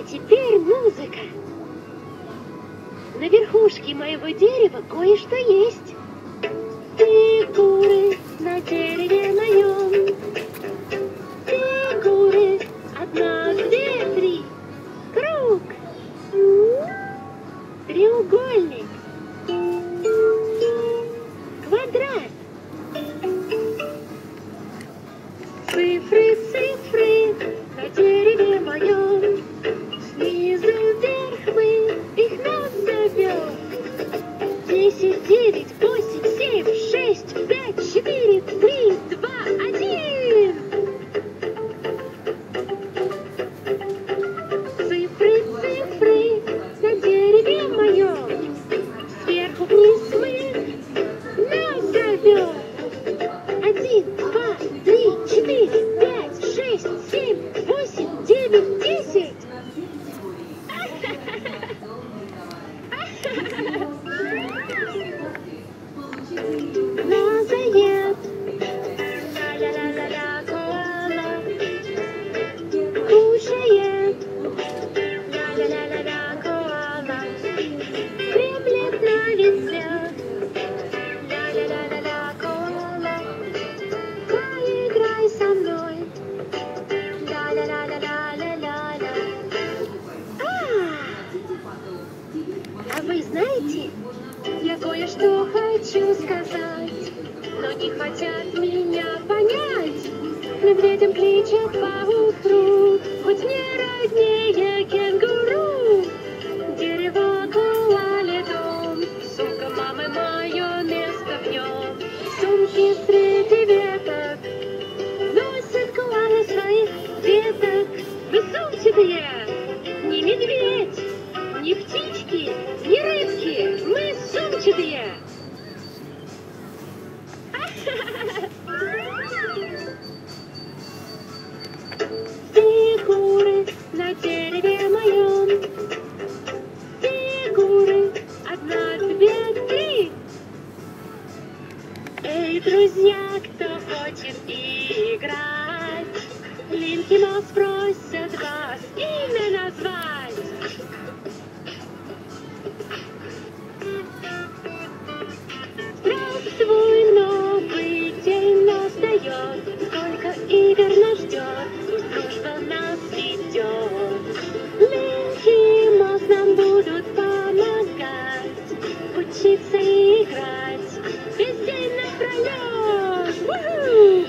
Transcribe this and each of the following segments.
А теперь музыка. На верхушке моего дерева кое-что есть. Фигуры на дереве моем. Фигуры. 1, 2, 3. Круг. Треугольник. Квадрат. Цифры, цифры на дереве моем. Снизу вверх мы их назовем. 10, 9, 8, 7, 6, 5, 4, 3, 2, 1. Цифры, цифры на дереве моем. Сверху вниз мы назовем. 1, 2, 3, 4, 5, 6, 7, 8, 9, 10. Назоед. Ла-ла-ла-ла-ла, коала. Кушает. Ла-ла-ла-ла-ла, коала. Дремлет на ветвях. Ла-ла-ла-ла-ла, коала. Поиграй со мной. Ла-ла-ла-ла-ла-ла-ла-ла. А вы знаете, я кое-что хочу сказать, но не хотят меня понять. Медведям кличат поутру, хоть не роднее кенгуру. Дерево коале дом, сумка мамы мое место в нем. Сумки среди веток носят коалы своих деток. Мы сумчатые, не медведь, не птички, не рыбки, мы сумчатые. Фигуры на дереве моем. Фигуры. 1, 2, 3. Эй, друзья, кто хочет играть? Линки Маус просят вас имя назвать. Здравствуй, новый день настает. Сколько игр нас ждет, пусть дружба нас ведет. Линки Маус нам будут помогать, учиться играть весь день напролет. У-ху!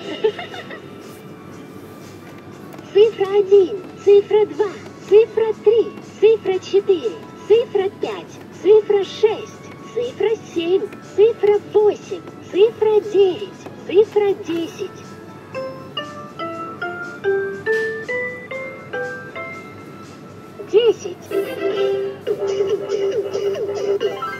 Цифра 1, цифра 2, цифра 3, цифра 4, цифра 5, цифра 6, цифра 7, цифра 8, цифра 9, цифра 10. 10.